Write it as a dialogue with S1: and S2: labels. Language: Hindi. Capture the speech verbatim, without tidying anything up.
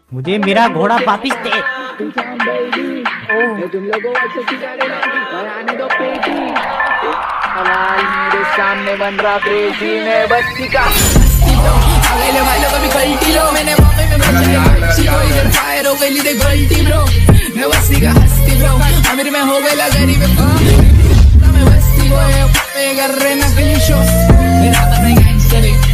S1: मुझे मेरा घोड़ा वापिस दे।
S2: तुम लोगों आने दो पेटी। सवाल मेरे सामने बन रहा क्रेजी में बस्ती का अगले भाई लोग अभी गलती लो मैंने मम्मी में बचाई सीखो इधर फायर हो गई देख गलती ब्रो मैं बस्ती का हस्ती ब्रो अमीर में हो गया गरीब मैं बस्ती को कर रहे नकली शो मेरा तो नहीं गैंगस्टर